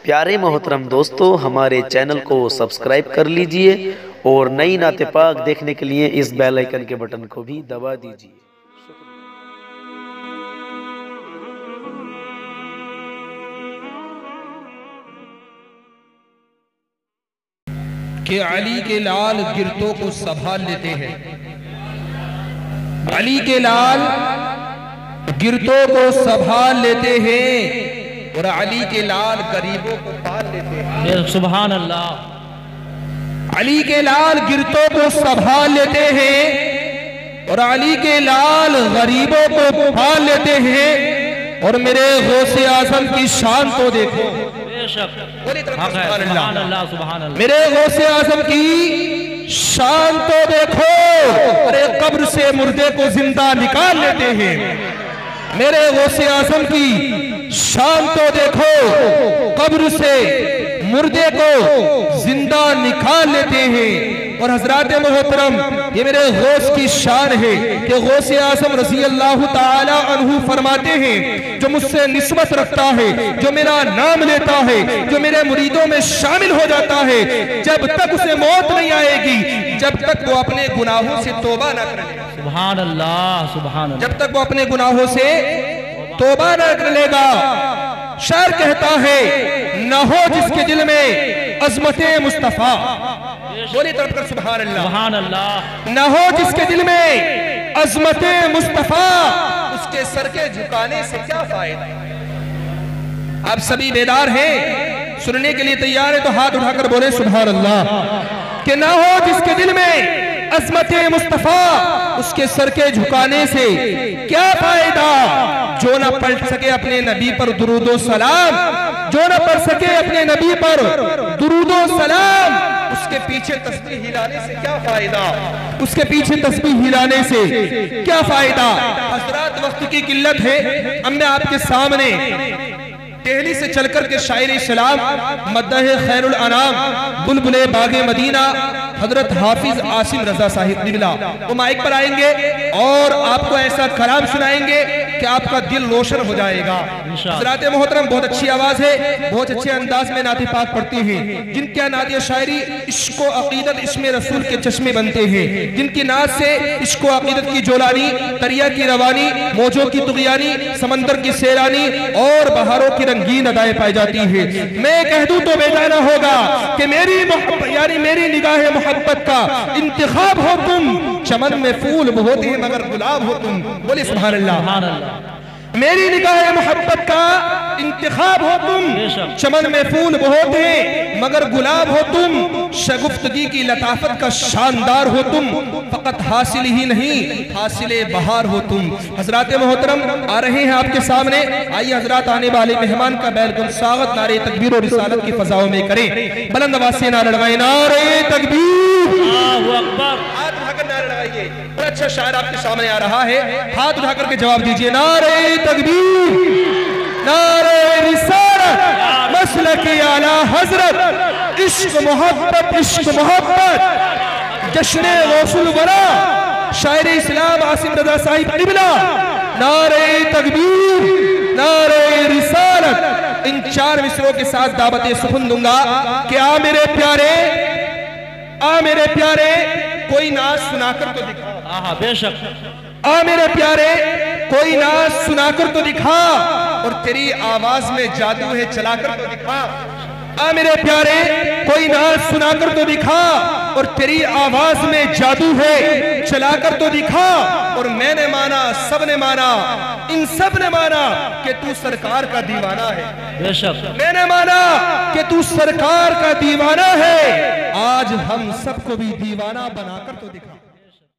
प्यारे मोहतरम दोस्तों, हमारे चैनल को सब्सक्राइब कर लीजिए और नई नाते पाक देखने के लिए इस बेल आइकन के बटन को भी दबा दीजिए। कि अली के लाल गिरतों को संभाल लेते हैं, अली के लाल गिरतों को संभाल लेते हैं और अली के लाल गरीबों को पाल लेते हैं। सुभान अल्लाह। अली के लाल गिरतों को संभाल लेते हैं और अली के लाल गरीबों को पाल लेते हैं। और मेरे गौसे आजम की शान तो देखो, मेरे गौसे आजम की शान तो देखो। अरे कब्र से मुर्दे को जिंदा निकाल लेते हैं। मेरे गौसे आजम की शान तो देखो, कब्र से मुर्दे को जिंदा निकाल लेते हैं। और हजरात मोहतरम, ये मेरे गौस की शान है कि गौसे आजम रज़ी अल्लाह ताला अन्हु फरमाते हैं, जो मुझसे निस्बत रखता है, जो मेरा नाम लेता है, जो मेरे मुरीदों में शामिल हो जाता है, जब तक उसे मौत नहीं आएगी, जब तक वो अपने गुनाहों से तौबा न कर लेगा। सुभान अल्लाह, सुभान अल्लाह। जब तक वो अपने गुनाहों से तौबा न कर लेगा। शायर कहता है, न हो जिसके दिल में अज़मते मुस्तफा, बोली तरफ कर सुभान अल्लाह, सुभान अल्लाह। न हो जिसके दिल में अज़मते मुस्तफा, उसके सर के झुकाने से क्या फायदा। आप सभी बेदार हैं, सुनने के लिए तैयार है तो हाथ उठाकर बोले सुभान अल्लाह। कि न हो जिसके दिल में अज़मते मुस्तफा, उसके सर के झुकाने से क्या फायदा। जो न पढ़ सके अपने नबी पर दुरूदो सलाम, जो न पढ़ सके अपने नबी पर दुरूदो सलाम, उसके पीछे तस्बीह हिलाने से क्या फायदा, उसके पीछे तस्बीह हिलाने से क्या फायदा। हज़रात, वक्त की किल्लत है, अब मैं आपके सामने दिल्ली से चलकर के शायर सलाम मद्दह खैरुल अनाम बुलबुले बागे मदीना हजरत हाफिज आसिम रजा साहिब निबला वो माइक पर आएंगे और आपको ऐसा कलाम सुनाएंगे कि आपका दिल रोशन हो जाएगा। हज़रात मोहतरम, बहुत अच्छी आवाज है, बहुत अच्छे अंदाज में नाते पाक पढ़ते हैं, जिनके नात शायरी इश्क़ो अक़ीदत इस्मे रसूल के चश्मे बनते हैं, जिनकी नात से इश्क़ो अक़ीदत की जोलानी, दरिया की रवानी, मौजों की तुग़यानी, समंदर की सैरानी और बहारों की रंगीन अदाएं पाई जाती है। मैं कह दूं तो बेजाना होगा कि मेरी यानी मेरी निगाह मोहब्बत का इंतखाब हो तुम, चमन में फूल होते हैं मगर गुलाब हो तुम। बोले सुभान अल्लाह। मेरी निगाह मोहब्बत का इंतखाब हो तुम, चमन में फूल होते हैं मगर गुलाब हो तुम। शगुफ्तगी की लताफत का शानदार हो तुम, फकत हासिल ही नहीं हासिले बहार हो तुम। हजरात मोहतरम, आ रहे हैं आपके सामने। आइए हजरात, आने वाले मेहमान का बैरगुल स्वागत नारे तकबीर और रिसालत की फजाओं में करें। बुलंद आवाज से नारा लगाए, नारे तकबीर, अल्लाहु अकबर। हाथ उठाकर नारा लगाइए। बड़ा अच्छा शायर आपके सामने आ रहा है, हाथ उठाकर के जवाब दीजिए। नारे तकबीर, नारे रिसालत, मसलक आला हजरत, इश्क मोहब्बत, इश्क मोहब्बत, जश्न गौसुल वरा, शायर इस्लाम आसिम रजा साहिब निबला। नारे तकबीर, नारे रिसालत। इन चार मिसरों के साथ दावत सुखन दूंगा कि आ मेरे प्यारे, आ मेरे प्यारे, कोई नाज सुनाकर तो दिखा। हाँ, बेशक। आ मेरे प्यारे, कोई नाज सुनाकर तो दिखा, और तेरी आवाज में जादू है चलाकर तो दिखा। आ मेरे प्यारे, कोई नाज सुनाकर तो दिखा, और तेरी आवाज में जादू है चलाकर तो दिखा। और मैंने माना, सबने माना, इन सब ने माना कि तू सरकार का दीवाना है। बेशक। मैंने माना कि तू सरकार का दीवाना है। आज हम सबको भी दीवाना बनाकर तो दिखा।